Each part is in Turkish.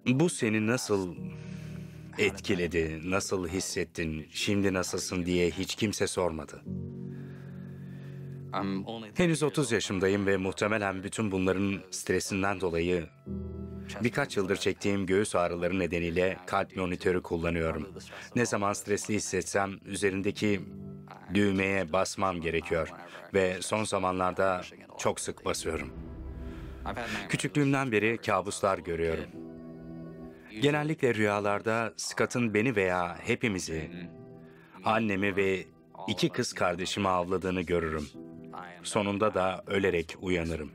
Bu seni nasıl etkiledi, nasıl hissettin, şimdi nasılsın diye hiç kimse sormadı. Henüz 30 yaşındayım ve muhtemelen bütün bunların stresinden dolayı birkaç yıldır çektiğim göğüs ağrıları nedeniyle kalp monitörü kullanıyorum. Ne zaman stresli hissetsem üzerindeki düğmeye basmam gerekiyor ve son zamanlarda çok sık basıyorum. Küçüklüğümden beri kabuslar görüyorum. Genellikle rüyalarda Scott'ın beni veya hepimizi, annemi ve 2 kız kardeşimi avladığını görürüm. Sonunda da ölerek uyanırım.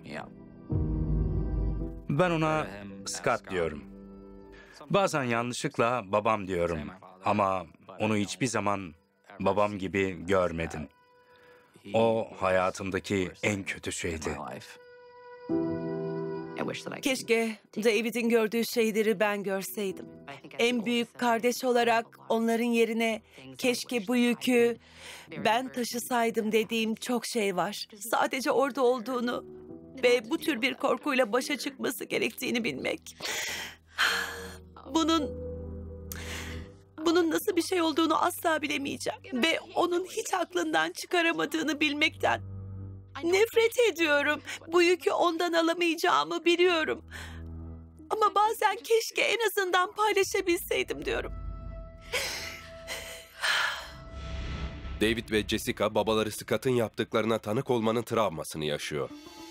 Ben ona Scott diyorum. Bazen yanlışlıkla babam diyorum ama onu hiçbir zaman babam gibi görmedim. O hayatımdaki en kötü şeydi. Keşke David'in gördüğü şeyleri ben görseydim. En büyük kardeş olarak onların yerine keşke bu yükü ben taşısaydım dediğim çok şey var. Sadece orada olduğunu ve bu tür bir korkuyla başa çıkması gerektiğini bilmek. Bunun nasıl bir şey olduğunu asla bilemeyeceğim. Ve onun hiç aklından çıkaramadığını bilmekten nefret ediyorum. Bu yükü ondan alamayacağımı biliyorum. Ama bazen keşke en azından paylaşabilseydim diyorum. David ve Jessica babaları Scott'ın yaptıklarına tanık olmanın travmasını yaşıyor.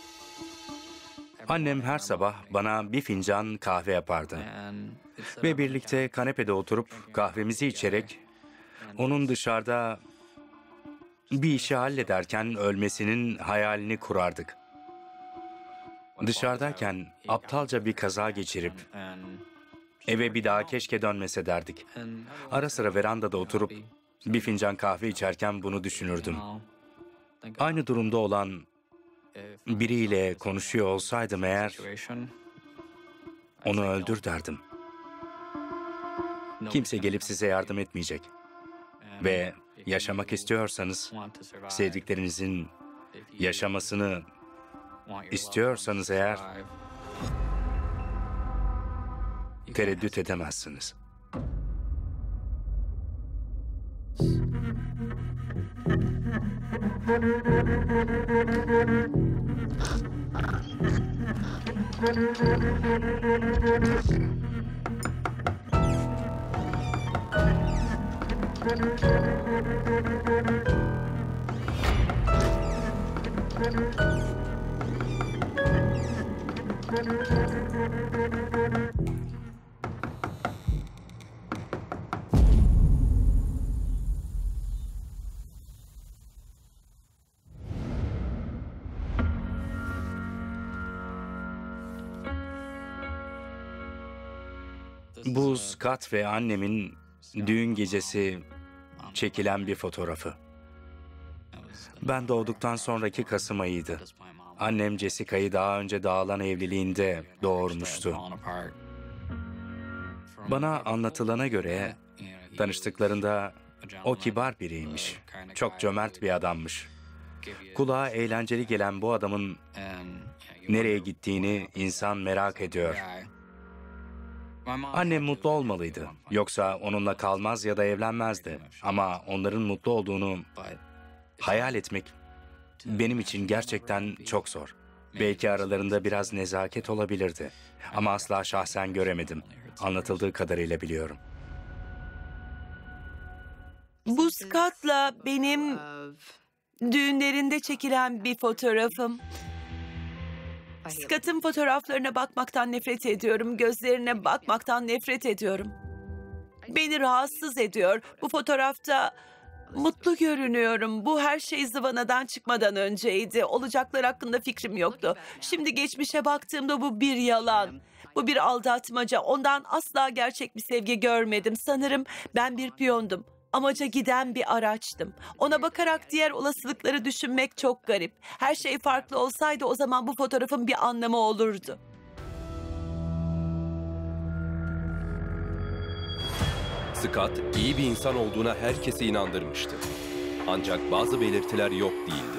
Annem her sabah bana bir fincan kahve yapardı. Ve birlikte kanepede oturup kahvemizi içerek onun dışarıda bir işi hallederken ölmesinin hayalini kurardık. Dışarıdayken aptalca bir kaza geçirip eve bir daha keşke dönmese derdik. Ara sıra verandada oturup bir fincan kahve içerken bunu düşünürdüm. Aynı durumda olan biriyle konuşuyor olsaydım eğer, onu öldür derdim. Kimse gelip size yardım etmeyecek. Ve yaşamak istiyorsanız, sevdiklerinizin yaşamasını istiyorsanız eğer, tereddüt edemezsiniz. Bu Scott ve annemin düğün gecesi çekilen bir fotoğrafı. Ben doğduktan sonraki Kasım ayıydı. Annem Jessica'yı daha önce dağılan evliliğinde doğurmuştu. Bana anlatılana göre tanıştıklarında o kibar biriymiş. Çok cömert bir adammış. Kulağa eğlenceli gelen bu adamın nereye gittiğini insan merak ediyor. Annem mutlu olmalıydı. Yoksa onunla kalmaz ya da evlenmezdi. Ama onların mutlu olduğunu hayal etmek benim için gerçekten çok zor. Belki aralarında biraz nezaket olabilirdi. Ama asla şahsen göremedim. Anlatıldığı kadarıyla biliyorum. Bu Scott'la benim düğünlerinde çekilen bir fotoğrafım. Scott'ın fotoğraflarına bakmaktan nefret ediyorum. Gözlerine bakmaktan nefret ediyorum. Beni rahatsız ediyor. Bu fotoğrafta mutlu görünüyorum. Bu her şey zıvanadan çıkmadan önceydi. Olacaklar hakkında fikrim yoktu. Şimdi geçmişe baktığımda bu bir yalan. Bu bir aldatmaca. Ondan asla gerçek bir sevgi görmedim. Sanırım ben bir piyondum. Amaca giden bir araçtım. Ona bakarak diğer olasılıkları düşünmek çok garip. Her şey farklı olsaydı o zaman bu fotoğrafın bir anlamı olurdu. Scott iyi bir insan olduğuna herkesi inandırmıştı. Ancak bazı belirtiler yok değildi.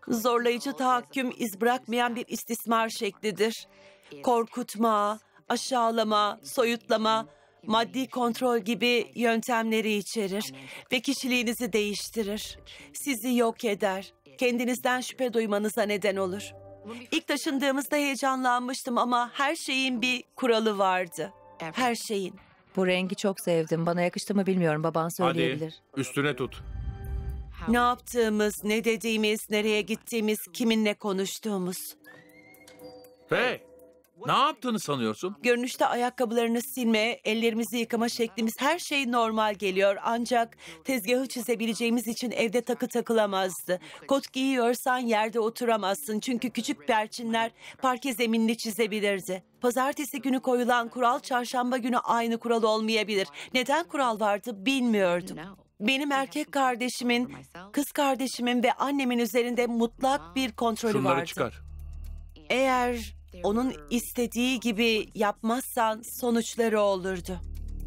Zorlayıcı tahakküm iz bırakmayan bir istismar şeklidir. Korkutma, aşağılama, soyutlama, maddi kontrol gibi yöntemleri içerir ve kişiliğinizi değiştirir. Sizi yok eder. Kendinizden şüphe duymanıza neden olur. İlk taşındığımızda heyecanlanmıştım ama her şeyin bir kuralı vardı. Her şeyin. Bu rengi çok sevdim. Bana yakıştı mı bilmiyorum. Baban söyleyebilir. Hadi üstüne tut. Ne yaptığımız, ne dediğimiz, nereye gittiğimiz, kiminle konuştuğumuz. Hey, ne yaptığını sanıyorsun? Görünüşte ayakkabılarını silme, ellerimizi yıkama şeklimiz her şey normal geliyor. Ancak tezgahı çizebileceğimiz için evde takı takılamazdı. Kot giyiyorsan yerde oturamazsın çünkü küçük perçinler parke zeminini çizebilirdi. Pazartesi günü koyulan kural çarşamba günü aynı kural olmayabilir. Neden kural vardı bilmiyordum. Benim erkek kardeşimin, kız kardeşimin ve annemin üzerinde mutlak bir kontrolü Şunları vardı. çıkar. Eğer onun istediği gibi yapmazsan sonuçları olurdu.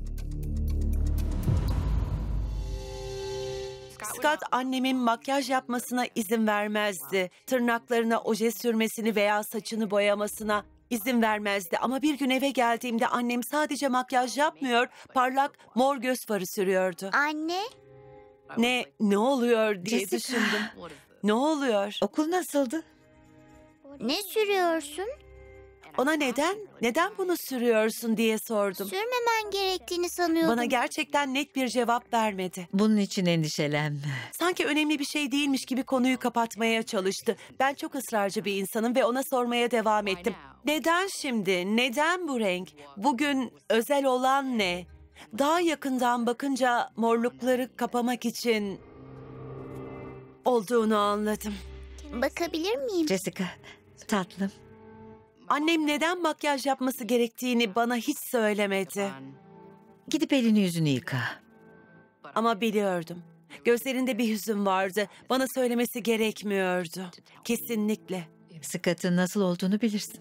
Scott annemin makyaj yapmasına izin vermezdi. Tırnaklarına oje sürmesini veya saçını boyamasına izin vermezdi. Ama bir gün eve geldiğimde annem sadece makyaj yapmıyor, parlak mor göz farı sürüyordu. Anne, Ne oluyor diye Jessica. düşündüm. Ne oluyor? Okul nasıldı? ne sürüyorsun? Ona neden bunu sürüyorsun diye sordum. Sürmemen gerektiğini sanıyordum. Bana gerçekten net bir cevap vermedi. Bunun için endişelenme. Sanki önemli bir şey değilmiş gibi konuyu kapatmaya çalıştı. Ben çok ısrarcı bir insanım ve ona sormaya devam ettim. Neden şimdi? Neden bu renk? Bugün özel olan ne? Daha yakından bakınca morlukları kapamak için olduğunu anladım. Bakabilir miyim? Jessica, tatlım. Annem neden makyaj yapması gerektiğini bana hiç söylemedi. Gidip elini yüzünü yıka. Ama biliyordum. Gözlerinde bir hüzün vardı. Bana söylemesi gerekmiyordu. Kesinlikle. Scott'ın nasıl olduğunu bilirsin.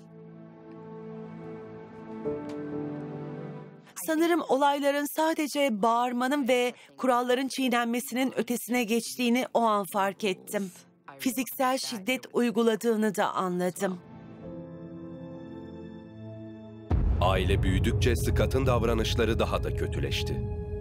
Sanırım olayların sadece bağırmanın ve kuralların çiğnenmesinin ötesine geçtiğini o an fark ettim. Fiziksel şiddet uyguladığını da anladım. Aile büyüdükçe Scott'ın davranışları daha da kötüleşti.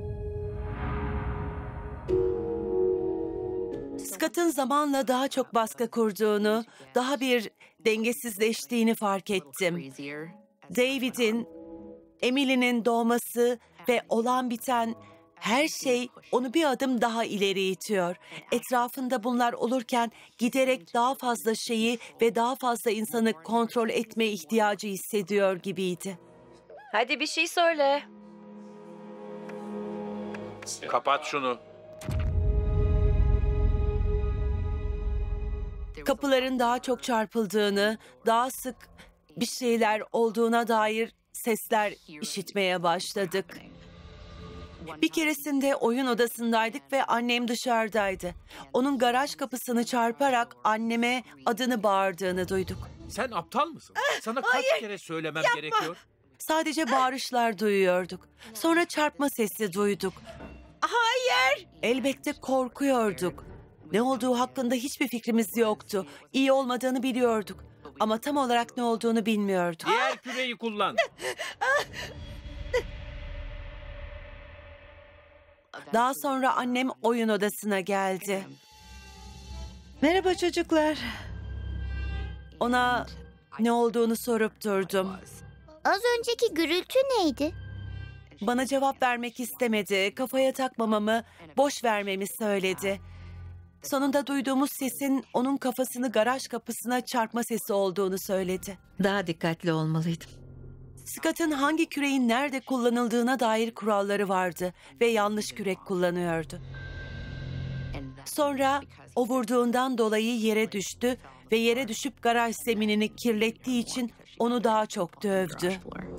Scott'ın zamanla daha çok baskı kurduğunu, daha bir dengesizleştiğini fark ettim. David'in, Emily'nin doğması ve olan biten her şey onu bir adım daha ileri itiyor. Etrafında bunlar olurken giderek daha fazla şeyi ve daha fazla insanı kontrol etme ihtiyacı hissediyor gibiydi. Hadi bir şey söyle. Kapat şunu. Kapıların daha çok çarpıldığını, daha sık bir şeyler olduğuna dair sesler işitmeye başladık. Bir keresinde oyun odasındaydık ve annem dışarıdaydı. Onun garaj kapısını çarparak anneme adını bağırdığını duyduk. Sen aptal mısın? Sana kaç kere söylemem gerekiyor? Sadece bağırışlar duyuyorduk. Sonra çarpma sesi duyduk. Hayır! Elbette korkuyorduk. Ne olduğu hakkında hiçbir fikrimiz yoktu. İyi olmadığını biliyorduk. Ama tam olarak ne olduğunu bilmiyorduk. Diğer küreyi kullan. Daha sonra annem oyun odasına geldi. Merhaba çocuklar. Ona ne olduğunu sorup durdum. Az önceki gürültü neydi? Bana cevap vermek istemedi. Kafaya takmamamı, boş vermemi söyledi. Sonunda duyduğumuz sesin onun kafasını garaj kapısına çarpma sesi olduğunu söyledi. Daha dikkatli olmalıydım. Scott'ın hangi küreğin nerede kullanıldığına dair kuralları vardı ve yanlış kürek kullanıyordu. Sonra o vurduğundan dolayı yere düştü ve yere düşüp garaj zeminini kirlettiği için onu daha çok dövdü.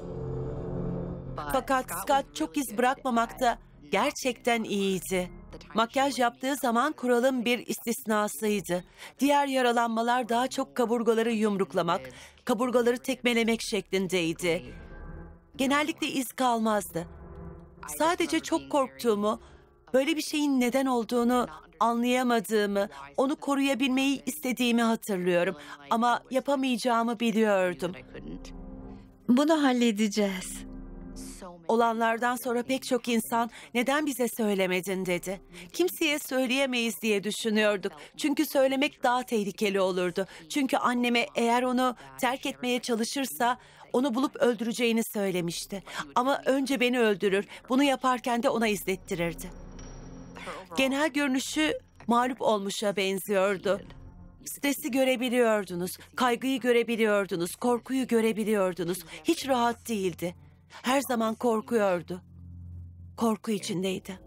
Fakat Scott çok iz bırakmamakta gerçekten iyiydi. Makyaj yaptığı zaman kuralın bir istisnasıydı. Diğer yaralanmalar daha çok kaburgaları yumruklamak, kaburgaları tekmelemek şeklindeydi. Genellikle iz kalmazdı. Sadece çok korktuğumu, böyle bir şeyin neden olduğunu anlayamadığımı, onu koruyabilmeyi istediğimi hatırlıyorum. Ama yapamayacağımı biliyordum. Bunu halledeceğiz. Olanlardan sonra pek çok insan neden bize söylemedin dedi. Kimseye söyleyemeyiz diye düşünüyorduk. Çünkü söylemek daha tehlikeli olurdu. Çünkü anneme eğer onu terk etmeye çalışırsa onu bulup öldüreceğini söylemişti. Ama önce beni öldürür. Bunu yaparken de ona izlettirirdi. Genel görünüşü mağlup olmuşa benziyordu. Stresi görebiliyordunuz, kaygıyı görebiliyordunuz, korkuyu görebiliyordunuz. Hiç rahat değildi. Her zaman korkuyordu. Korku içindeydi.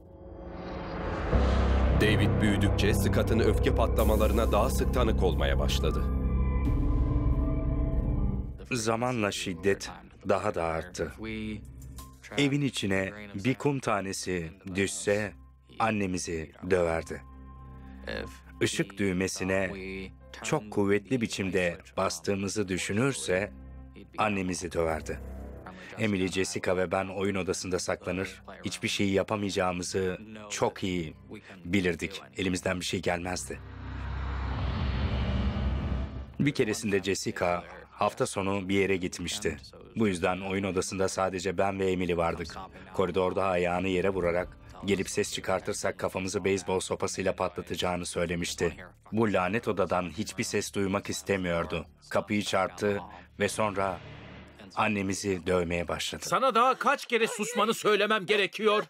David büyüdükçe Scott'ın öfke patlamalarına daha sık tanık olmaya başladı. Zamanla şiddet daha da arttı. Evin içine bir kum tanesi düşse annemizi döverdi. Işık düğmesine çok kuvvetli biçimde bastığımızı düşünürse annemizi döverdi. Emily, Jessica ve ben oyun odasında saklanır, hiçbir şeyi yapamayacağımızı çok iyi bilirdik. Elimizden bir şey gelmezdi. Bir keresinde Jessica hafta sonu bir yere gitmişti. Bu yüzden oyun odasında sadece ben ve Emily vardık. Koridorda ayağını yere vurarak gelip ses çıkartırsak kafamızı beyzbol sopasıyla patlatacağını söylemişti. Bu lanet odadan hiçbir ses duymak istemiyordu. Kapıyı çarptı ve sonra annemizi dövmeye başladı. Sana daha kaç kere susmanı söylemem gerekiyor?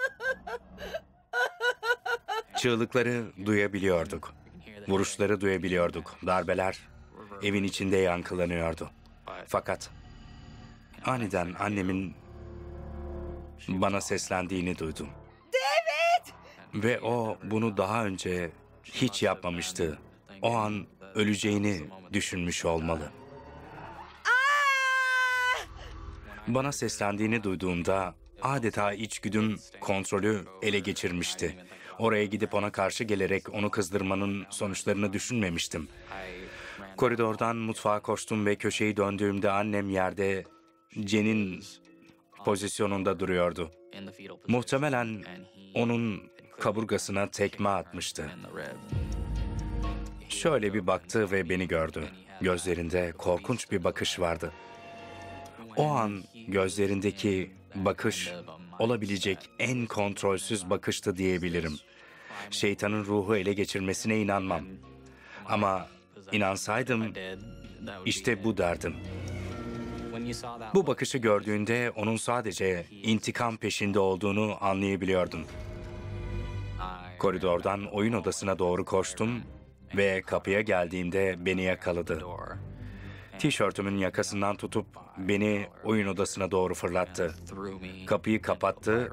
Çığlıkları duyabiliyorduk. Vuruşları duyabiliyorduk. Darbeler evin içinde yankılanıyordu. Fakat aniden annemin bana seslendiğini duydum. David! Ve o bunu daha önce hiç yapmamıştı. O an öleceğini düşünmüş olmalı. Bana seslendiğini duyduğumda adeta içgüdüm kontrolü ele geçirmişti. Oraya gidip ona karşı gelerek onu kızdırmanın sonuçlarını düşünmemiştim. Koridordan mutfağa koştum ve köşeyi döndüğümde annem yerde Jen'in pozisyonunda duruyordu. Muhtemelen onun kaburgasına tekme atmıştı. Şöyle bir baktı ve beni gördü. Gözlerinde korkunç bir bakış vardı. O an gözlerindeki bakış olabilecek en kontrolsüz bakıştı diyebilirim. Şeytanın ruhu ele geçirmesine inanmam. Ama inansaydım işte bu derdim. Bu bakışı gördüğünde onun sadece intikam peşinde olduğunu anlayabiliyordum. Koridordan oyun odasına doğru koştum ve kapıya geldiğimde beni yakaladı. Tişörtümün yakasından tutup beni oyun odasına doğru fırlattı. Kapıyı kapattı,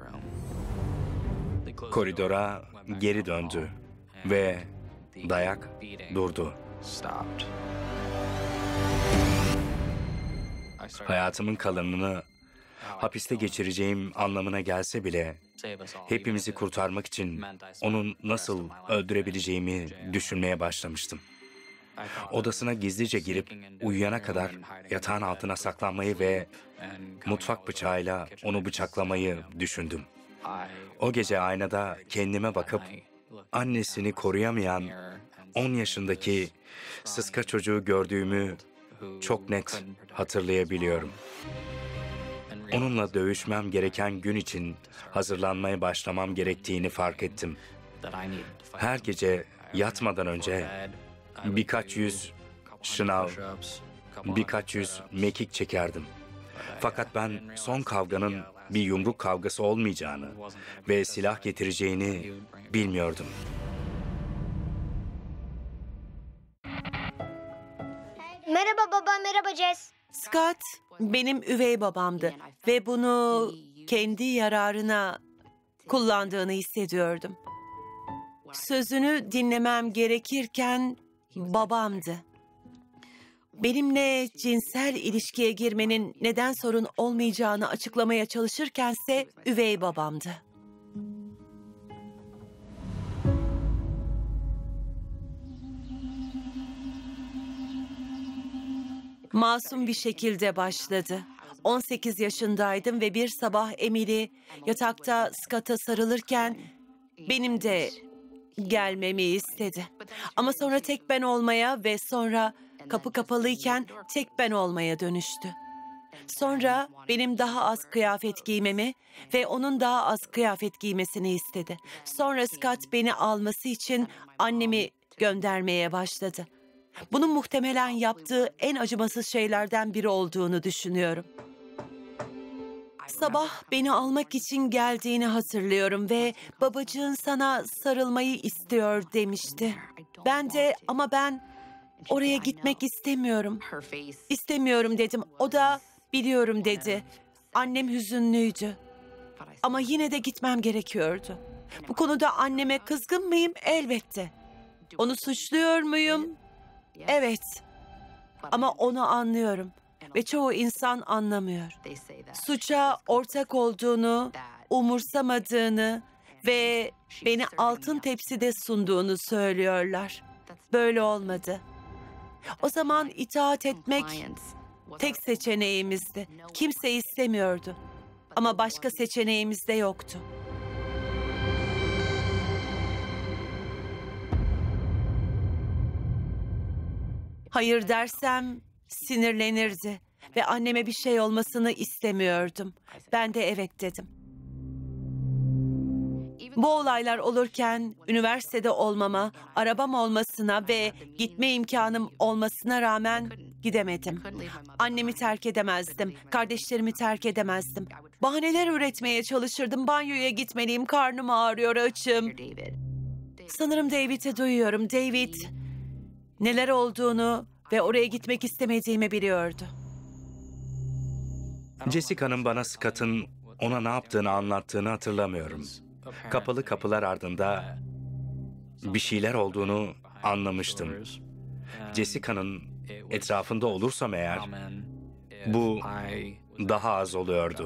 koridora geri döndü ve dayak durdu. Hayatımın kalanını hapiste geçireceğim anlamına gelse bile hepimizi kurtarmak için onu nasıl öldürebileceğimi düşünmeye başlamıştım. Odasına gizlice girip uyuyana kadar yatağın altına saklanmayı ve mutfak bıçağıyla onu bıçaklamayı düşündüm. O gece aynada kendime bakıp annesini koruyamayan 10 yaşındaki sıska çocuğu gördüğümü çok net hatırlayabiliyorum. Onunla dövüşmem gereken gün için hazırlanmaya başlamam gerektiğini fark ettim. Her gece yatmadan önce birkaç yüz şınav, birkaç yüz mekik çekerdim. Fakat ben son kavganın bir yumruk kavgası olmayacağını ve silah getireceğini bilmiyordum. Merhaba baba, merhaba Jess. Scott benim üvey babamdı ve bunu kendi yararına kullandığını hissediyordum. Sözünü dinlemem gerekirken babamdı. Benimle cinsel ilişkiye girmenin neden sorun olmayacağını açıklamaya çalışırkense üvey babamdı. Masum bir şekilde başladı. 18 yaşındaydım ve bir sabah Emily yatakta Scott'a sarılırken benim de gelmemi istedi. Ama sonra tek ben olmaya ve sonra kapı kapalıyken tek ben olmaya dönüştü. Sonra benim daha az kıyafet giymemi ve onun daha az kıyafet giymesini istedi. Sonra Scott beni alması için annemi göndermeye başladı. Bunun muhtemelen yaptığı en acımasız şeylerden biri olduğunu düşünüyorum. Sabah beni almak için geldiğini hatırlıyorum ve babacığın sana sarılmayı istiyor demişti. Ben de ama ben oraya gitmek istemiyorum. İstemiyorum dedim. O da biliyorum dedi. Annem hüzünlüydü. Ama yine de gitmem gerekiyordu. Bu konuda anneme kızgın mıyım? Elbette. Onu suçluyor muyum? Evet. Ama onu anlıyorum. Ve çoğu insan anlamıyor. Suça ortak olduğunu, umursamadığını ve beni altın tepside sunduğunu söylüyorlar. Böyle olmadı. O zaman itaat etmek tek seçeneğimizdi. Kimse istemiyordu. Ama başka seçeneğimiz de yoktu. Hayır dersem sinirlenirdi ve anneme bir şey olmasını istemiyordum. Ben de evet dedim. Bu olaylar olurken üniversitede olmama, arabam olmasına ve gitme imkanım olmasına rağmen gidemedim. Annemi terk edemezdim, kardeşlerimi terk edemezdim. Bahaneler üretmeye çalışırdım. Banyoya gitmeliyim, karnım ağrıyor, açım. Sanırım David'i duyuyorum. David neler olduğunu ve oraya gitmek istemediğimi biliyordu. Jessica'nın bana Scott'ın ona ne yaptığını anlattığını hatırlamıyorum. Kapalı kapılar ardında bir şeyler olduğunu anlamıştım. Jessica'nın etrafında olursam eğer bu daha az oluyordu.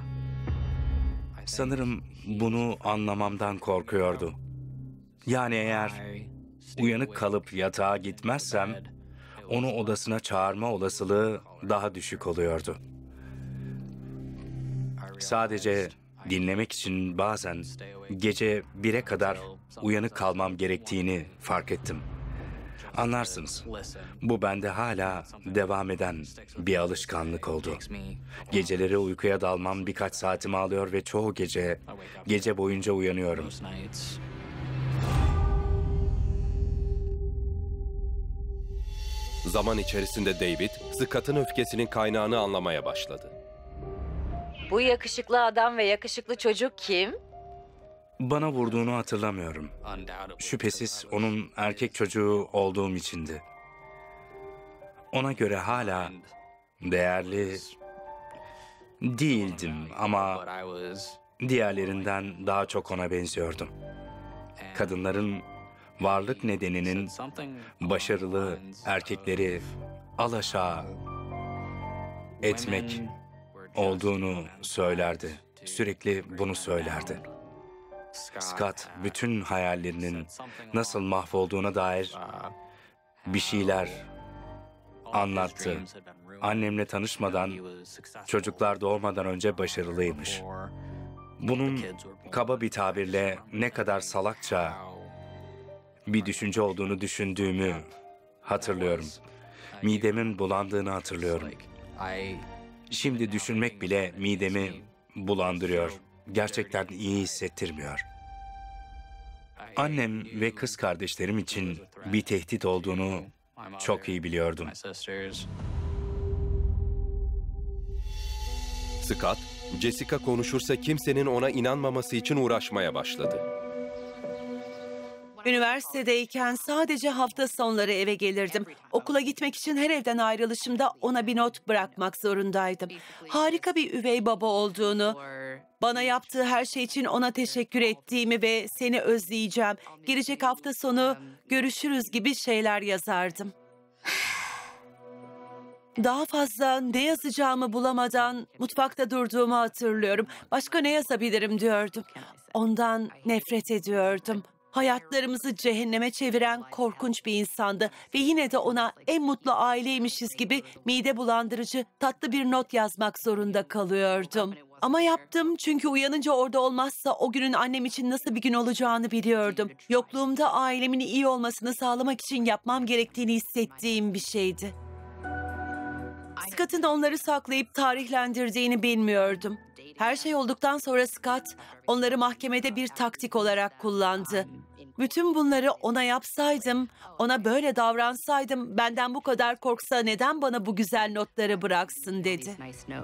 Sanırım bunu anlamamdan korkuyordu. Yani eğer uyanık kalıp yatağa gitmezsem onu odasına çağırma olasılığı daha düşük oluyordu. Sadece dinlemek için bazen gece 1'e kadar uyanık kalmam gerektiğini fark ettim. Anlarsınız, bu bende hala devam eden bir alışkanlık oldu. Geceleri uykuya dalmam birkaç saatimi alıyor ve çoğu gece boyunca uyanıyorum. Zaman içerisinde David, Scott'ın öfkesinin kaynağını anlamaya başladı. Bu yakışıklı adam ve yakışıklı çocuk kim? Bana vurduğunu hatırlamıyorum. Şüphesiz onun erkek çocuğu olduğum içindi. Ona göre hala değerli değildim ama diğerlerinden daha çok ona benziyordum. Kadınların varlık nedeninin başarılı erkekleri alaşağı etmek olduğunu söylerdi. Sürekli bunu söylerdi. Scott bütün hayallerinin nasıl mahvolduğuna dair bir şeyler anlattı. Annemle tanışmadan, çocuklar doğmadan önce başarılıymış. Bunun kaba bir tabirle ne kadar salakça bir düşünce olduğunu düşündüğümü hatırlıyorum. Midemin bulandığını hatırlıyorum. Şimdi düşünmek bile midemi bulandırıyor. Gerçekten iyi hissettirmiyor. Annem ve kız kardeşlerim için bir tehdit olduğunu çok iyi biliyordum. Scott, Jessica konuşursa kimsenin ona inanmaması için uğraşmaya başladı. Üniversitedeyken sadece hafta sonları eve gelirdim. Okula gitmek için her evden ayrılışımda ona bir not bırakmak zorundaydım. Harika bir üvey baba olduğunu, bana yaptığı her şey için ona teşekkür ettiğimi ve seni özleyeceğim, gelecek hafta sonu görüşürüz gibi şeyler yazardım. Daha fazla ne yazacağımı bulamadan mutfakta durduğumu hatırlıyorum. Başka ne yazabilirim diyordum. Ondan nefret ediyordum. Hayatlarımızı cehenneme çeviren korkunç bir insandı ve yine de ona en mutlu aileymişiz gibi mide bulandırıcı tatlı bir not yazmak zorunda kalıyordum. Ama yaptım çünkü uyanınca orada olmazsa o günün annem için nasıl bir gün olacağını biliyordum. Yokluğumda ailemin iyi olmasını sağlamak için yapmam gerektiğini hissettiğim bir şeydi. Scott'ın onları saklayıp tarihlendirdiğini bilmiyordum. Her şey olduktan sonra Scott onları mahkemede bir taktik olarak kullandı. Bütün bunları ona yapsaydım, ona böyle davransaydım, benden bu kadar korksa neden bana bu güzel notları bıraksın dedi.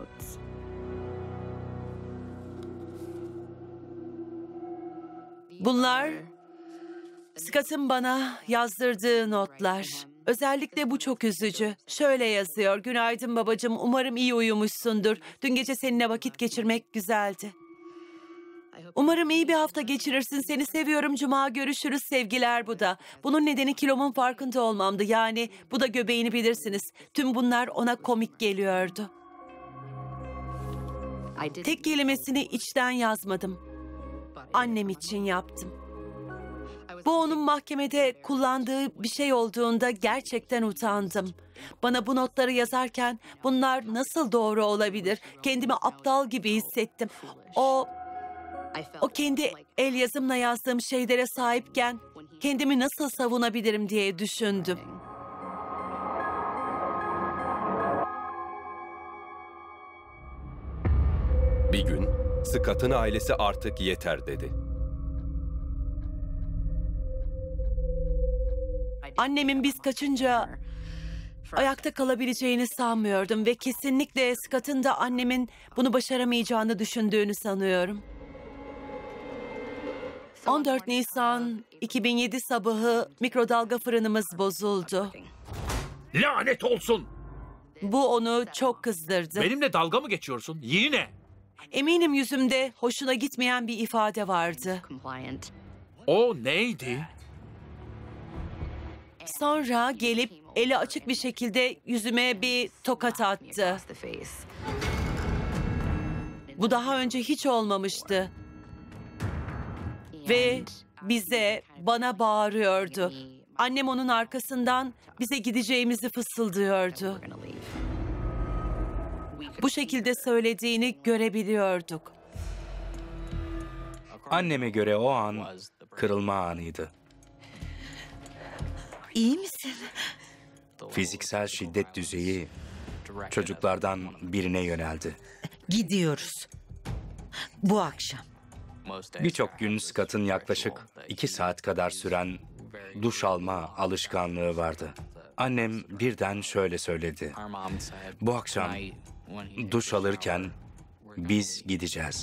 Bunlar Scott'ın bana yazdırdığı notlar. Özellikle bu çok üzücü. Şöyle yazıyor: "Günaydın babacığım, umarım iyi uyumuşsundur. Dün gece seninle vakit geçirmek güzeldi. Umarım iyi bir hafta geçirirsin. Seni seviyorum. Cuma görüşürüz. Sevgiler bu da. Bunun nedeni kilomun farkında olmamdı. Yani bu da göbeğini bilirsiniz." Tüm bunlar ona komik geliyordu. Tek kelimesini içten yazmadım. Annem için yaptım. Bu onun mahkemede kullandığı bir şey olduğunda gerçekten utandım. Bana bu notları yazarken bunlar nasıl doğru olabilir? Kendimi aptal gibi hissettim. O kendi el yazımla yazdığım şeylere sahipken kendimi nasıl savunabilirim diye düşündüm. Bir gün Scott'ın ailesi artık yeter dedi. Annemin biz kaçınca ayakta kalabileceğini sanmıyordum ve kesinlikle Scott'ın da annemin bunu başaramayacağını düşündüğünü sanıyorum. 14 Nisan 2007 sabahı mikrodalga fırınımız bozuldu. Lanet olsun! Bu onu çok kızdırdı. Benimle dalga mı geçiyorsun? Yine. Eminim yüzümde hoşuna gitmeyen bir ifade vardı. O neydi? Sonra gelip eli açık bir şekilde yüzüme bir tokat attı. Bu daha önce hiç olmamıştı. Ve bana bağırıyordu. Annem onun arkasından bize gideceğimizi fısıldıyordu. Bu şekilde söylediğini görebiliyorduk. Anneme göre o an kırılma anıydı. İyi misin? Fiziksel şiddet düzeyi çocuklardan birine yöneldi. Gidiyoruz. Bu akşam. Birçok gün Scott'ın yaklaşık 2 saat kadar süren duş alma alışkanlığı vardı. Annem birden şöyle söyledi: "Bu akşam duş alırken biz gideceğiz."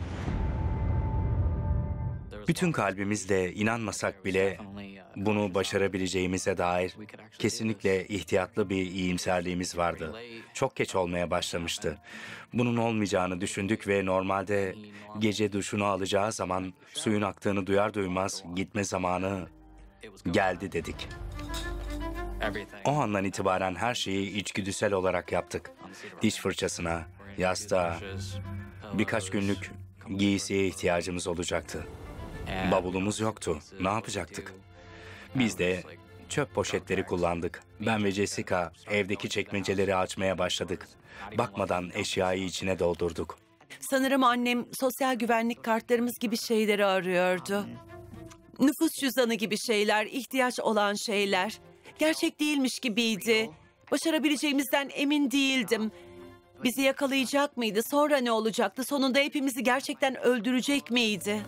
Bütün kalbimizle inanmasak bile bunu başarabileceğimize dair kesinlikle ihtiyatlı bir iyimserliğimiz vardı. Çok geç olmaya başlamıştı. Bunun olmayacağını düşündük ve normalde gece duşunu alacağı zaman suyun aktığını duyar duymaz gitme zamanı geldi dedik. O andan itibaren her şeyi içgüdüsel olarak yaptık. Diş fırçasına, yastığa, birkaç günlük giysiye ihtiyacımız olacaktı. Bavulumuz yoktu. Ne yapacaktık? Biz de çöp poşetleri kullandık. Ben ve Jessica evdeki çekmeceleri açmaya başladık. Bakmadan eşyayı içine doldurduk. Sanırım annem sosyal güvenlik kartlarımız gibi şeyleri arıyordu. Nüfus cüzdanı gibi şeyler, ihtiyaç olan şeyler. Gerçek değilmiş gibiydi. Başarabileceğimizden emin değildim. Bizi yakalayacak mıydı? Sonra ne olacaktı? Sonunda hepimizi gerçekten öldürecek miydi?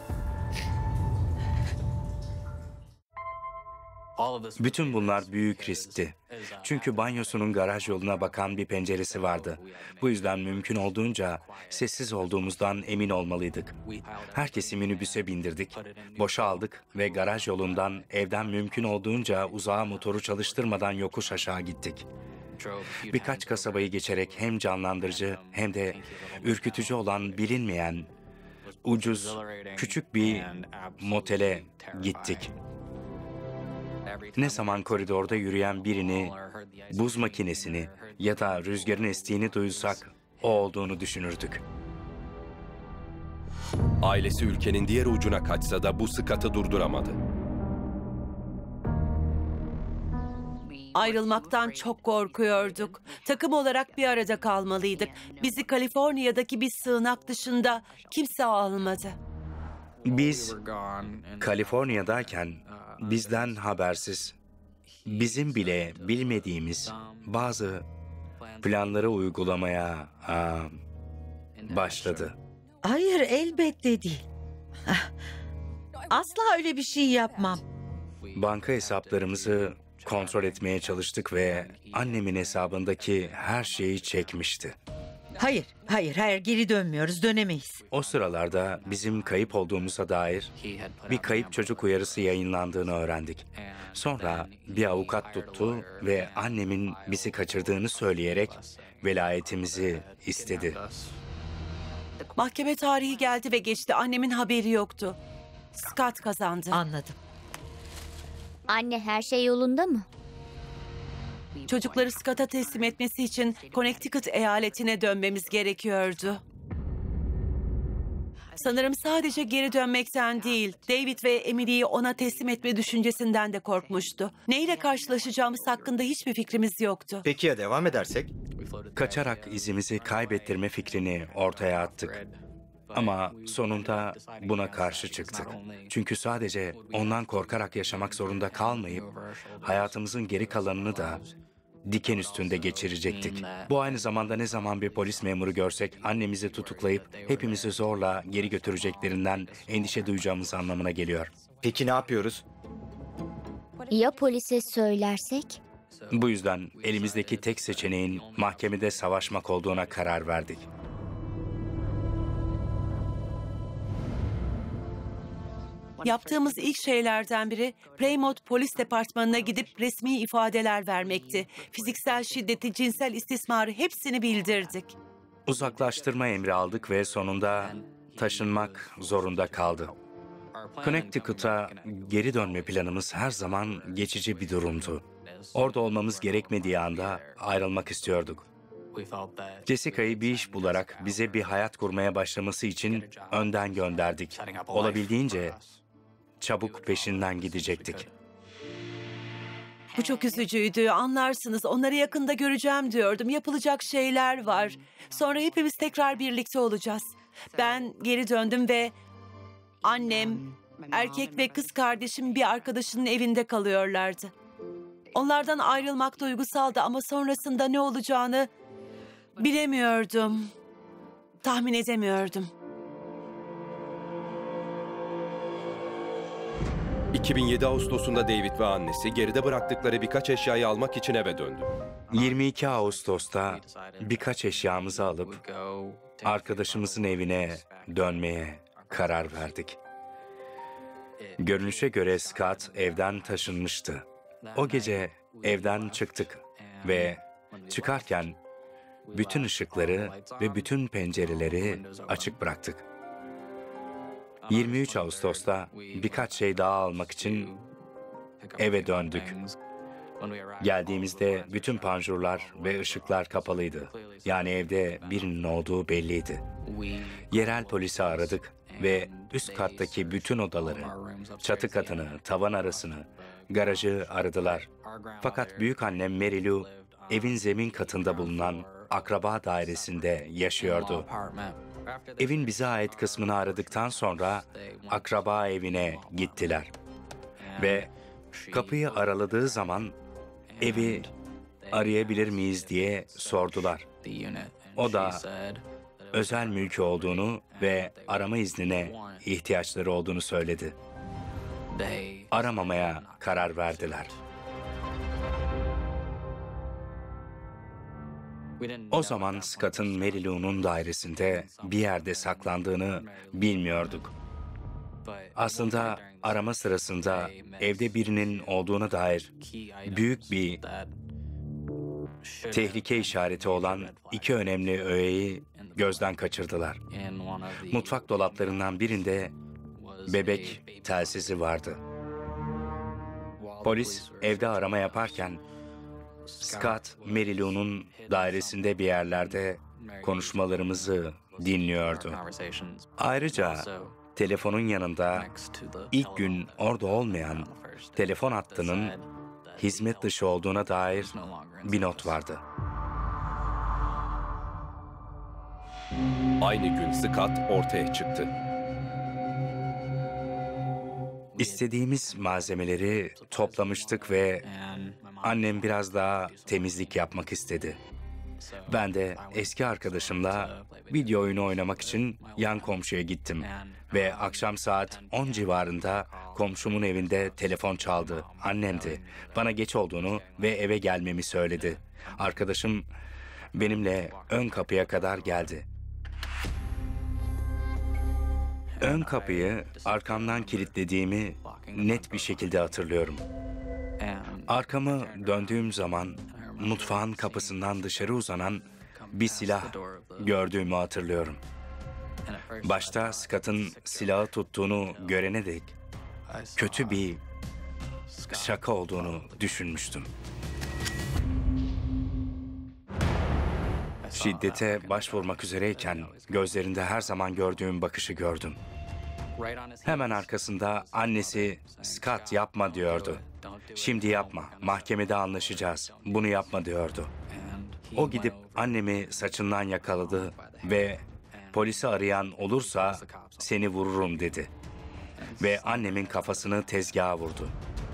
Bütün bunlar büyük riskti. Çünkü banyosunun garaj yoluna bakan bir penceresi vardı. Bu yüzden mümkün olduğunca sessiz olduğumuzdan emin olmalıydık. Herkesi minibüse bindirdik, boşa aldık ve garaj yolundan evden mümkün olduğunca uzağa motoru çalıştırmadan yokuş aşağı gittik. Birkaç kasabayı geçerek hem canlandırıcı hem de ürkütücü olan bilinmeyen, ucuz, küçük bir motele gittik. Ne zaman koridorda yürüyen birini, buz makinesini ya da rüzgarın estiğini duysak o olduğunu düşünürdük. Ailesi ülkenin diğer ucuna kaçsa da bu Scott'ı durduramadı. Ayrılmaktan çok korkuyorduk. Takım olarak bir arada kalmalıydık. Bizi Kaliforniya'daki bir sığınak dışında kimse almadı. Biz Kaliforniya'dayken bizden habersiz, bizim bile bilmediğimiz bazı planları uygulamaya başladı. Hayır, elbette değil. Ah, asla öyle bir şey yapmam. Banka hesaplarımızı kontrol etmeye çalıştık ve annemin hesabındaki her şeyi çekmişti. Hayır, geri dönmüyoruz, dönemeyiz. O sıralarda bizim kayıp olduğumuza dair bir kayıp çocuk uyarısı yayınlandığını öğrendik. Sonra bir avukat tuttu ve annemin bizi kaçırdığını söyleyerek velayetimizi istedi. Mahkeme tarihi geldi ve geçti. Annemin haberi yoktu. Scott kazandı. Anladım. Anne, her şey yolunda mı? Çocukları Scott'a teslim etmesi için Connecticut eyaletine dönmemiz gerekiyordu. Sanırım sadece geri dönmekten değil, David ve Emily'yi ona teslim etme düşüncesinden de korkmuştu. Neyle karşılaşacağımız hakkında hiçbir fikrimiz yoktu. Peki ya devam edersek? Kaçarak izimizi kaybettirme fikrini ortaya attık. Ama sonunda buna karşı çıktık. Çünkü sadece ondan korkarak yaşamak zorunda kalmayıp hayatımızın geri kalanını da diken üstünde geçirecektik. Bu aynı zamanda ne zaman bir polis memuru görsek annemizi tutuklayıp hepimizi zorla geri götüreceklerinden endişe duyacağımız anlamına geliyor. Peki ne yapıyoruz? Ya polise söylersek? Bu yüzden elimizdeki tek seçeneğin mahkemede savaşmak olduğuna karar verdik. Yaptığımız ilk şeylerden biri Plymouth Polis Departmanı'na gidip resmi ifadeler vermekti. Fiziksel şiddeti, cinsel istismarı hepsini bildirdik. Uzaklaştırma emri aldık ve sonunda taşınmak zorunda kaldı. Connecticut'a geri dönme planımız her zaman geçici bir durumdu. Orada olmamız gerekmediği anda ayrılmak istiyorduk. Jessica'yı bir iş bularak bize bir hayat kurmaya başlaması için önden gönderdik. Olabildiğince çabuk peşinden gidecektik. Bu çok üzücüydü, anlarsınız. Onları yakında göreceğim diyordum. Yapılacak şeyler var. Sonra hepimiz tekrar birlikte olacağız. Ben geri döndüm ve annem, erkek ve kız kardeşim bir arkadaşının evinde kalıyorlardı. Onlardan ayrılmak duygusaldı ama sonrasında ne olacağını bilemiyordum. Tahmin edemiyordum. 2007 Ağustos'unda David ve annesi geride bıraktıkları birkaç eşyayı almak için eve döndü. 22 Ağustos'ta birkaç eşyamızı alıp arkadaşımızın evine dönmeye karar verdik. Görünüşe göre Scott evden taşınmıştı. O gece evden çıktık ve çıkarken bütün ışıkları ve bütün pencereleri açık bıraktık. 23 Ağustos'ta birkaç şey daha almak için eve döndük. Geldiğimizde bütün panjurlar ve ışıklar kapalıydı. Yani evde birinin olduğu belliydi. Yerel polisi aradık ve üst kattaki bütün odaları, çatı katını, tavan arasını, garajı aradılar. Fakat büyükannem Mary Lou evin zemin katında bulunan akraba dairesinde yaşıyordu. Evin bize ait kısmını aradıktan sonra akraba evine gittiler. Ve kapıyı araladığı zaman evi arayabilir miyiz diye sordular. O da özel mülkü olduğunu ve arama iznine ihtiyaçları olduğunu söyledi. Aramamaya karar verdiler. O zaman Scott'ın Mary Lou'nun dairesinde bir yerde saklandığını bilmiyorduk. Aslında arama sırasında evde birinin olduğuna dair büyük bir tehlike işareti olan iki önemli öğeyi gözden kaçırdılar. Mutfak dolaplarından birinde bebek telsizi vardı. Polis evde arama yaparken Scott, Mary Lou'nun dairesinde bir yerlerde konuşmalarımızı dinliyordu. Ayrıca telefonun yanında ilk gün orada olmayan telefon hattının hizmet dışı olduğuna dair bir not vardı. Aynı gün Scott ortaya çıktı. İstediğimiz malzemeleri toplamıştık ve annem biraz daha temizlik yapmak istedi. Ben de eski arkadaşımla video oyunu oynamak için yan komşuya gittim. Ve akşam saat 10 civarında komşumun evinde telefon çaldı. Annemdi. Bana geç olduğunu ve eve gelmemi söyledi. Arkadaşım benimle ön kapıya kadar geldi. Ön kapıyı arkamdan kilitlediğimi net bir şekilde hatırlıyorum. Arkamı döndüğüm zaman mutfağın kapısından dışarı uzanan bir silah gördüğümü hatırlıyorum. Başta Scott'ın silahı tuttuğunu görene dek kötü bir şaka olduğunu düşünmüştüm. Şiddete başvurmak üzereyken gözlerinde her zaman gördüğüm bakışı gördüm. Hemen arkasında annesi "Scott yapma" diyordu. "Şimdi yapma, mahkemede anlaşacağız, bunu yapma" diyordu. O gidip annemi saçından yakaladı ve "Polisi arayan olursa seni vururum" dedi. Ve annemin kafasını tezgaha vurdu.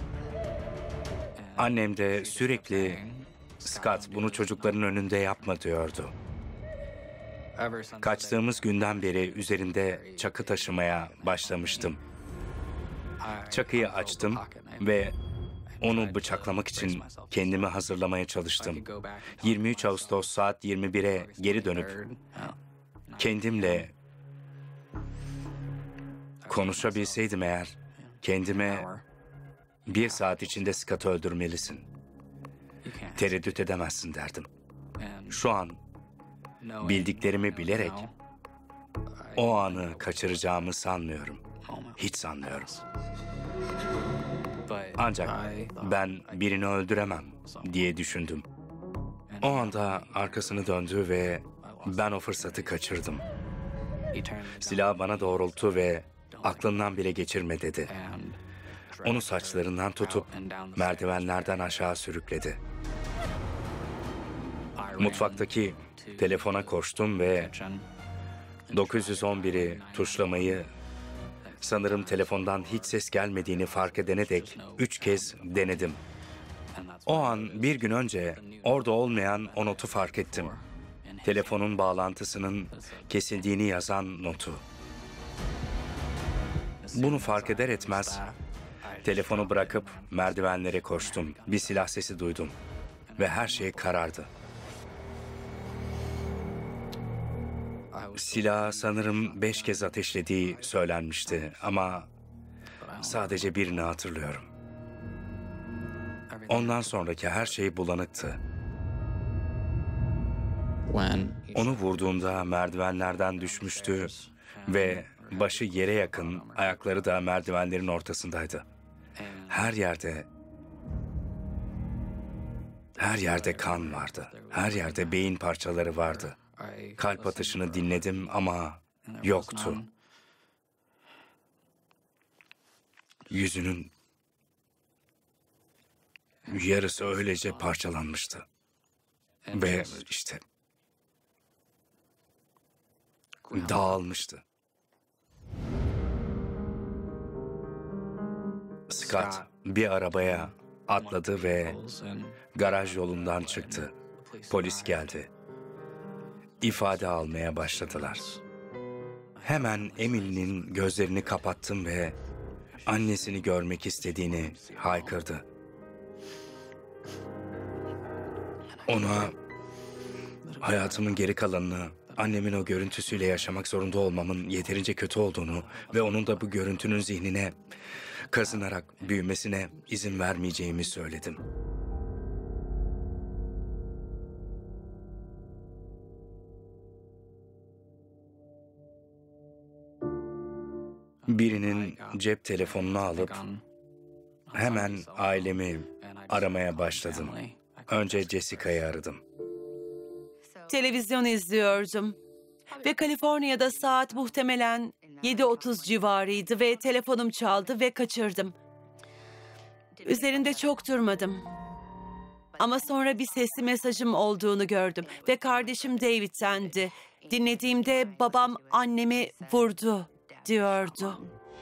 Annem de sürekli "Scott, bunu çocukların önünde yapma" diyordu. Kaçtığımız günden beri üzerinde çakı taşımaya başlamıştım. Çakıyı açtım ve onu bıçaklamak için kendimi hazırlamaya çalıştım. 23 Ağustos saat 21'e geri dönüp kendimle konuşabilseydim eğer, kendime "1 saat içinde Scott'ı öldürmelisin. Tereddüt edemezsin" derdim. Şu an bildiklerimi bilerek o anı kaçıracağımı sanmıyorum. Hiç sanmıyorum. Ancak ben birini öldüremem diye düşündüm. O anda arkasını döndü ve ben o fırsatı kaçırdım. Silahı bana doğrulttu ve "Aklından bile geçirme" dedi. Onu saçlarından tutup merdivenlerden aşağı sürükledi. Mutfaktaki telefona koştum ve 911'i tuşlamayı, sanırım telefondan hiç ses gelmediğini fark edene dek 3 kez denedim. O an bir gün önce orada olmayan o notu fark ettim. Telefonun bağlantısının kesildiğini yazan notu. Bunu fark eder etmez telefonu bırakıp merdivenlere koştum. Bir silah sesi duydum ve her şey karardı. Silahı sanırım 5 kez ateşlediği söylenmişti ama sadece birini hatırlıyorum. Ondan sonraki her şey bulanıktı. Onu vurduğumda merdivenlerden düşmüştü ve başı yere yakın, ayakları da merdivenlerin ortasındaydı. Her yerde kan vardı. Her yerde beyin parçaları vardı. Kalp atışını dinledim ama yoktu. Yüzünün yarısı öylece parçalanmıştı. Ve işte dağılmıştı. Scott bir arabaya atladı ve garaj yolundan çıktı. Polis geldi. İfade almaya başladılar. Hemen Emily'nin gözlerini kapattım ve annesini görmek istediğini haykırdı. Ona hayatımın geri kalanını annemin o görüntüsüyle yaşamak zorunda olmamın yeterince kötü olduğunu ve onun da bu görüntünün zihnine kazınarak büyümesine izin vermeyeceğimi söyledim. Birinin cep telefonunu alıp hemen ailemi aramaya başladım. Önce Jessica'yı aradım. Televizyon izliyordum. Ve Kaliforniya'da saat muhtemelen 7:30 civarıydı ve telefonum çaldı ve kaçırdım. Üzerinde çok durmadım. Ama sonra bir sesli mesajım olduğunu gördüm ve kardeşim David'tendi. Dinlediğimde babam annemi vurdu diyordu.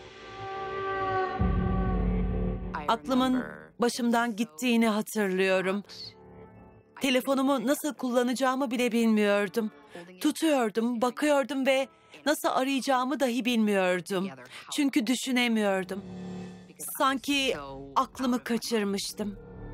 Aklımın başımdan gittiğini hatırlıyorum. Telefonumu nasıl kullanacağımı bile bilmiyordum. Tutuyordum, bakıyordum ve nasıl arayacağımı dahi bilmiyordum. Çünkü düşünemiyordum. Sanki aklımı kaçırmıştım.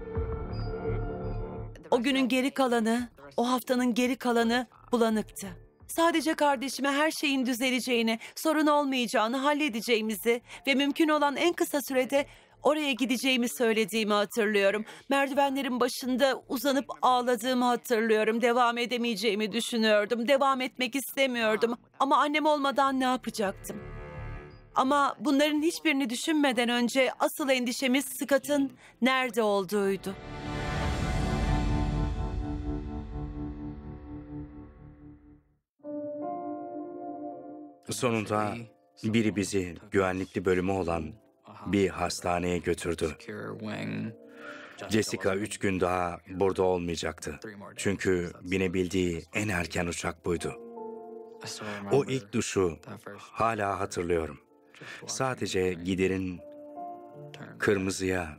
O günün geri kalanı, o haftanın geri kalanı bulanıktı. Sadece kardeşime her şeyin düzeleceğini, sorun olmayacağını halledeceğimizi ve mümkün olan en kısa sürede oraya gideceğimi söylediğimi hatırlıyorum. Merdivenlerin başında uzanıp ağladığımı hatırlıyorum. Devam edemeyeceğimi düşünüyordum. Devam etmek istemiyordum. Ama annem olmadan ne yapacaktım? Ama bunların hiçbirini düşünmeden önce asıl endişemiz Scott'ın nerede olduğuydu. Sonunda biri bizi güvenlikli bölümü olan bir hastaneye götürdü. Jessica 3 gün daha burada olmayacaktı. Çünkü binebildiği en erken uçak buydu. O ilk duşu hala hatırlıyorum. Sadece giderin kırmızıya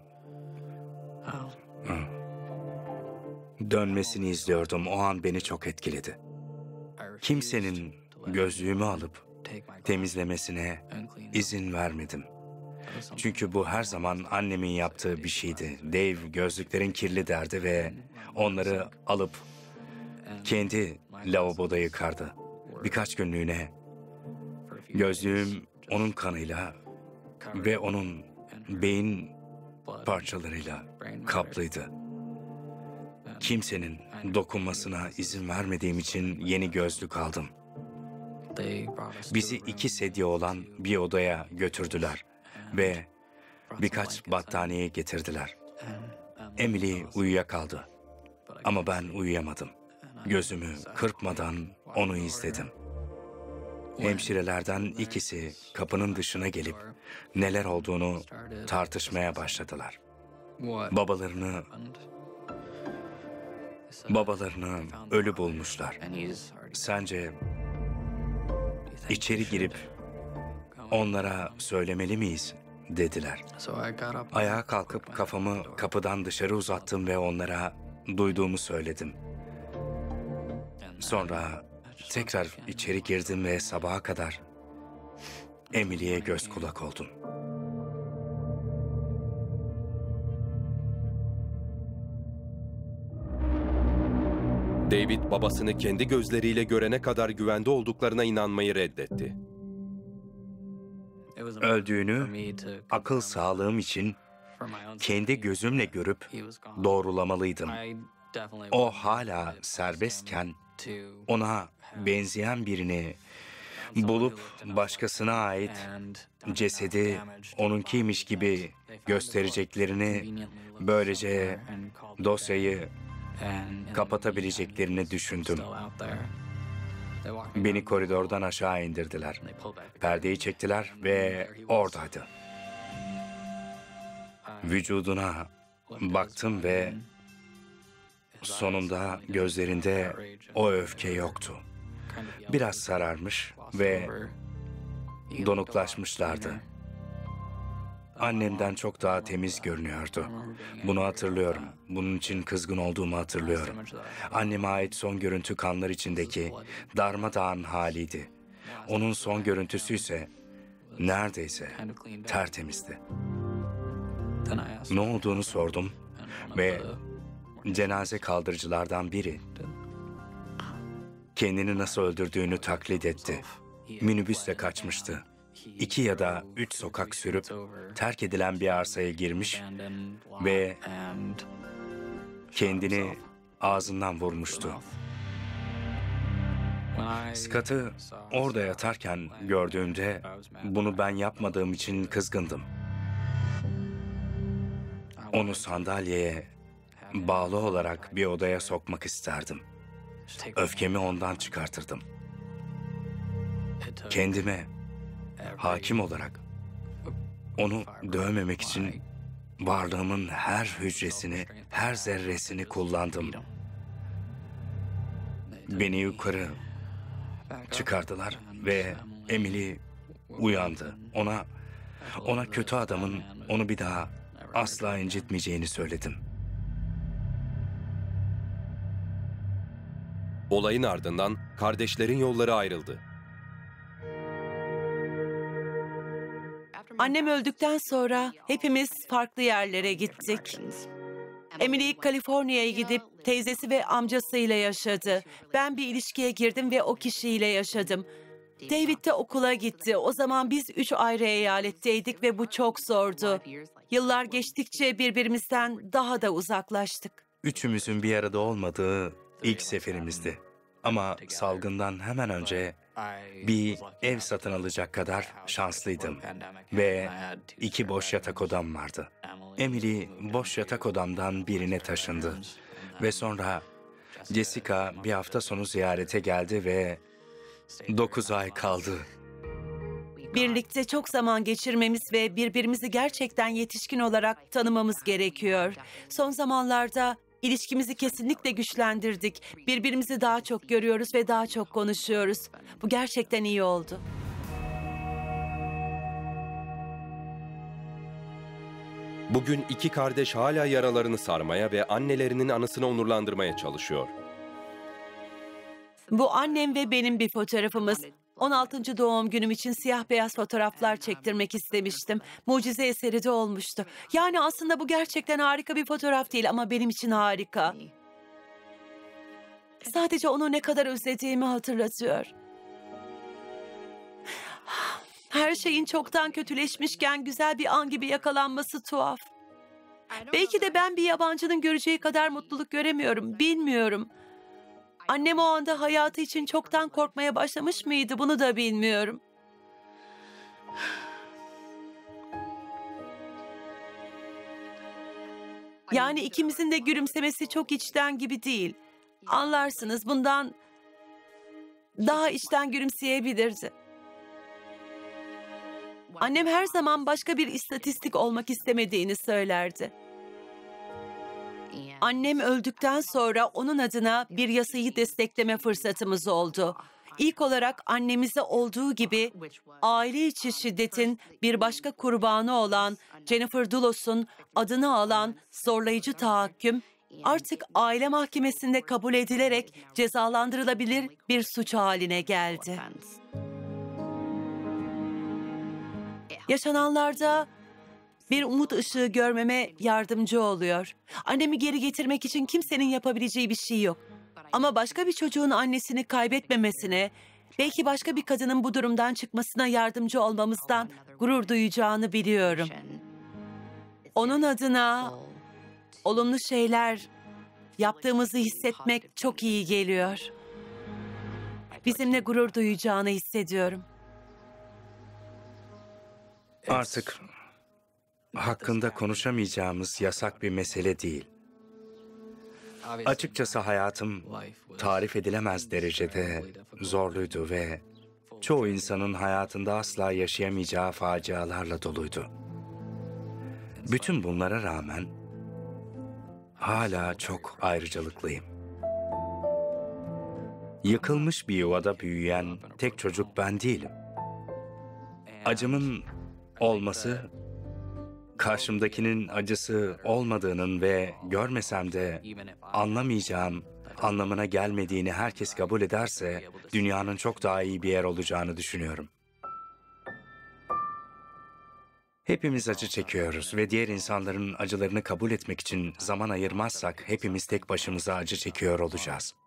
dönmesini izliyordum. O an beni çok etkiledi. Kimsenin gözlüğümü alıp temizlemesine izin vermedim. Çünkü bu her zaman annemin yaptığı bir şeydi. Dave gözlüklerin kirli derdi ve onları alıp kendi lavaboda yıkardı. Birkaç günlüğüne gözlüğüm onun kanıyla ve onun beyin parçalarıyla kaplıydı. Kimsenin dokunmasına izin vermediğim için yeni gözlük aldım. Bizi 2 sedye olan bir odaya götürdüler ve birkaç battaniye getirdiler. Emily uyuyakaldı ama ben uyuyamadım. Gözümü kırpmadan onu izledim. Hemşirelerden ikisi kapının dışına gelip neler olduğunu tartışmaya başladılar. Babalarını ölü bulmuşlar. Sence içeri girip onlara söylemeli miyiz dediler. Ayağa kalkıp kafamı kapıdan dışarı uzattım ve onlara duyduğumu söyledim. Sonra tekrar içeri girdim ve sabaha kadar Emily'ye göz kulak oldum. David babasını kendi gözleriyle görene kadar güvende olduklarına inanmayı reddetti. Öldüğünü akıl sağlığım için kendi gözümle görüp doğrulamalıydım. O hala serbestken ona benzeyen birini bulup başkasına ait cesedi onunkiymiş gibi göstereceklerini, böylece dosyayı kapatabileceklerini düşündüm. Beni koridordan aşağı indirdiler. Perdeyi çektiler ve oradaydı. Vücuduna baktım ve sonunda gözlerinde o öfke yoktu. Biraz sararmış ve donuklaşmışlardı. Annemden çok daha temiz görünüyordu. Bunu hatırlıyorum. Bunun için kızgın olduğumu hatırlıyorum. Anneme ait son görüntü kanlar içindeki darmadağın haliydi. Onun son görüntüsü ise neredeyse tertemizdi. Ne olduğunu sordum ve cenaze kaldırıcılardan biri kendini nasıl öldürdüğünü taklit etti. Minibüsle kaçmıştı. 2 ya da 3 sokak sürüp terk edilen bir arsaya girmiş ve kendini ağzından vurmuştu. Scott'ı orada yatarken gördüğümde bunu ben yapmadığım için kızgındım. Onu sandalyeye bağlı olarak bir odaya sokmak isterdim. Öfkemi ondan çıkartırdım. Kendime hakim olarak onu dövmemek için varlığımın her hücresini, her zerresini kullandım. Beni yukarı çıkardılar ve Emily uyandı. Ona kötü adamın onu bir daha asla incitmeyeceğini söyledim. Olayın ardından kardeşlerin yolları ayrıldı. Annem öldükten sonra hepimiz farklı yerlere gittik. Emily Kaliforniya'ya gidip teyzesi ve amcasıyla yaşadı. Ben bir ilişkiye girdim ve o kişiyle yaşadım. David de okula gitti. O zaman biz 3 ayrı eyaletteydik ve bu çok zordu. Yıllar geçtikçe birbirimizden daha da uzaklaştık. Üçümüzün bir arada olmadığı ilk seferimizdi. Ama salgından hemen önce bir ev satın alacak kadar şanslıydım. Ve 2 boş yatak odam vardı. Emily boş yatak odamdan birine taşındı. Ve sonra Jessica bir hafta sonu ziyarete geldi ve 9 ay kaldı. Birlikte çok zaman geçirmemiz ve birbirimizi gerçekten yetişkin olarak tanımamız gerekiyor. Son zamanlarda İlişkimizi kesinlikle güçlendirdik. Birbirimizi daha çok görüyoruz ve daha çok konuşuyoruz. Bu gerçekten iyi oldu. Bugün 2 kardeş hala yaralarını sarmaya ve annelerinin anısını onurlandırmaya çalışıyor. Bu annem ve benim bir fotoğrafımız. 16. doğum günüm için siyah beyaz fotoğraflar çektirmek istemiştim. Mucize eseri de olmuştu. Yani aslında bu gerçekten harika bir fotoğraf değil ama benim için harika. Sadece onu ne kadar özlediğimi hatırlatıyor. Her şeyin çoktan kötüleşmişken güzel bir an gibi yakalanması tuhaf. Belki de ben bir yabancının göreceği kadar mutluluk göremiyorum, bilmiyorum. Annem o anda hayatı için çoktan korkmaya başlamış mıydı bunu da bilmiyorum. Yani ikimizin de gülümsemesi çok içten gibi değil. Anlarsınız bundan daha içten gülümseyebilirdi. Annem her zaman başka bir istatistik olmak istemediğini söylerdi. Annem öldükten sonra onun adına bir yasayı destekleme fırsatımız oldu. İlk olarak annemize olduğu gibi aile içi şiddetin bir başka kurbanı olan Jennifer Dulos'un adını alan zorlayıcı tahakküm artık aile mahkemesinde kabul edilerek cezalandırılabilir bir suç haline geldi. Yaşananlarda bir umut ışığı görmeme yardımcı oluyor. Annemi geri getirmek için kimsenin yapabileceği bir şey yok. Ama başka bir çocuğun annesini kaybetmemesine, belki başka bir kadının bu durumdan çıkmasına yardımcı olmamızdan gurur duyacağını biliyorum. Onun adına olumlu şeyler yaptığımızı hissetmek çok iyi geliyor. Bizimle gurur duyacağını hissediyorum. Artık hakkında konuşamayacağımız yasak bir mesele değil. Açıkçası hayatım tarif edilemez derecede zorluydu ve çoğu insanın hayatında asla yaşayamayacağı facialarla doluydu. Bütün bunlara rağmen hala çok ayrıcalıklıyım. Yıkılmış bir yuvada büyüyen tek çocuk ben değilim. Acımın olması, karşımdakinin acısı olmadığının ve görmesem de anlamayacağım anlamına gelmediğini herkes kabul ederse dünyanın çok daha iyi bir yer olacağını düşünüyorum. Hepimiz acı çekiyoruz ve diğer insanların acılarını kabul etmek için zaman ayırmazsak hepimiz tek başımıza acı çekiyor olacağız.